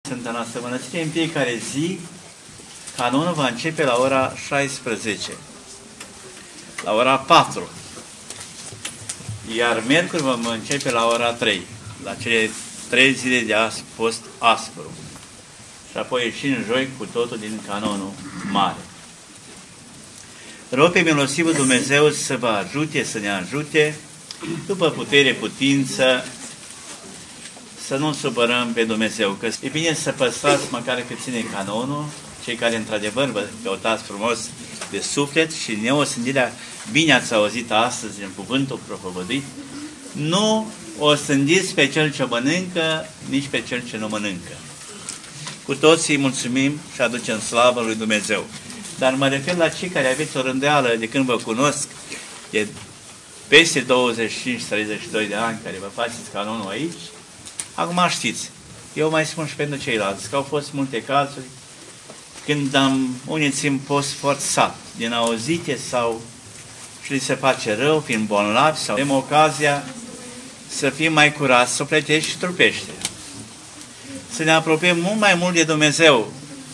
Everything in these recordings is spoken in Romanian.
Sfânta noastră Mănăstire, în fiecare zi, canonul va începe la ora 16, la ora 4, iar miercuri vom începe la ora 3, la cele 3 zile de post aspru. Și apoi ieșim în joi cu totul din canonul mare. Rog pe milostivul Dumnezeu să vă ajute, să ne ajute, după putere, putință, să nu supărăm pe Dumnezeu, că e bine să păstrați măcar puțin canonul, cei care într-adevăr vă căutați frumos de suflet și neosândirea, bine ați auzit astăzi în cuvântul propovăduit, nu o sândiți pe cel ce mănâncă, nici pe cel ce nu mănâncă. Cu toții mulțumim și aducem slavă lui Dumnezeu. Dar mă refer la cei care aveți o rândeală de când vă cunosc, de peste 25-32 de ani care vă faceți canonul aici. Acum știți, eu mai spun și pentru ceilalți, că au fost multe cazuri când unii țin post forțat, din auzite sau și li se face rău, fiind bolnavi, sau avem ocazia să fim mai curați, sufletești și trupește. Să ne apropiem mult mai mult de Dumnezeu,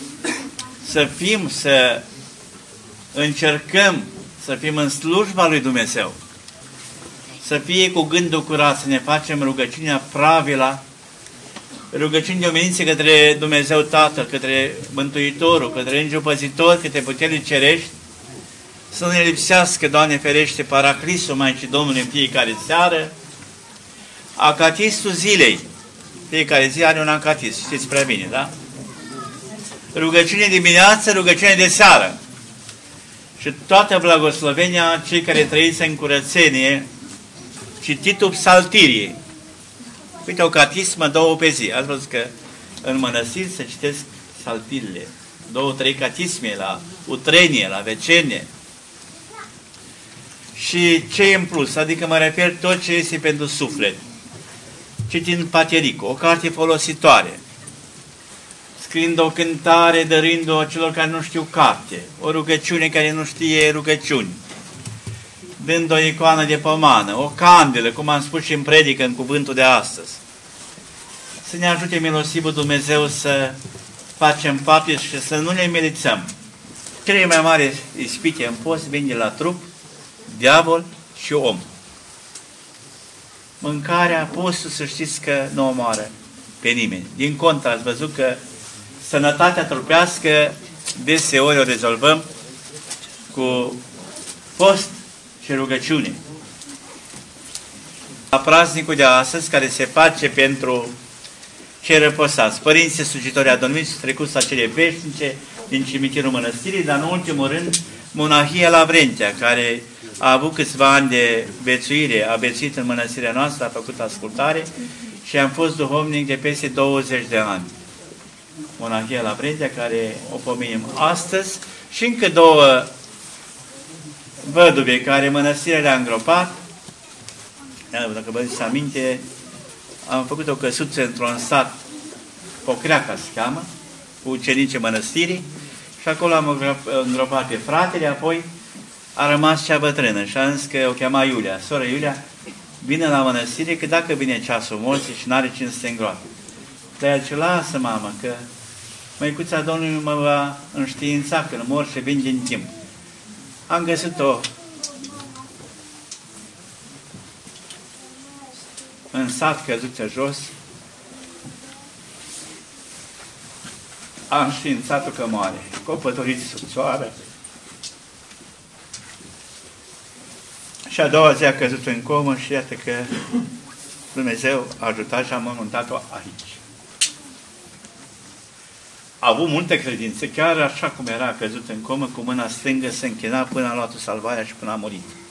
să încercăm să fim în slujba lui Dumnezeu, să fie cu gândul curat, să ne facem rugăciunea pravila, rugăciuni de omenință către Dumnezeu Tatăl, către Mântuitorul, către Îngerul Păzitor, către puterile cerești, să ne lipsească, Doamne ferește, Paraclisul Maicii Domnului în fiecare seară, acatistul zilei. Fiecare zi are un acatist, știți prea bine, da? Rugăciune dimineață, rugăciune de seară. Și toată blagoslovenia, cei care trăiți în curățenie, cititul psaltiriei. Uite, o catismă, 2 pe zi. Ați văzut că în mănăstiri se citesc psaltirile. 2-3 catisme la utrenie, la vecenie. Și ce e în plus? Adică mă refer tot ce este pentru suflet. Citind Paterico, o carte folositoare. Scriind o cântare, dăruind-o celor care nu știu carte. O rugăciune care nu știe rugăciuni. Dând o icoană de pomană, o candelă, cum am spus și în predică, în cuvântul de astăzi. Să ne ajute milostivul Dumnezeu să facem fapte și să nu ne merițăm. Cele mai mari ispite în post vin de la trup, diavol și om. Mâncarea, postul, să știți că nu omoară pe nimeni. Din contră, ați văzut că sănătatea trupească deseori o rezolvăm cu post și rugăciune. La praznicul de astăzi, care se face pentru cei răposați, părinții slujitori adormiți, trecuți la cele veșnice din cimitirul mănăstirii, dar în ultimul rând monahia Lavrentia, care a avut câțiva ani de bețuire, a bețuit în mănăstirea noastră, a făcut ascultare și am fost duhovnic de peste 20 de ani. Monahia Lavrentia, care o pomenim astăzi, și încă 2 văduve care mănăstirea le-a îngropat. Dacă vă ziceți aminte, am făcut o căsuță într-un sat, Pocreaca se cheamă, cu ucenice mănăstirii, și acolo am îngropat pe fratele, apoi a rămas cea bătrână și a zis că o chema Iulia. Sora Iulia vine la mănăstire, că dacă vine ceasul morții și n-are cine să se îngroape. Dar ea zice, lasă, mamă, că măicuța Domnului mă va înștiința când mor și vin din timp. Am găsit-o în sat căzuță jos, am înștiințat-o că moare, copătoriți sub soară. Și a doua zi a căzut în comă și iată că Dumnezeu a ajutat și a mormântat-o aici. A avut multă credință, chiar așa cum era căzut în comă, cu mâna stângă se închina până a luat-o salvarea și până a murit.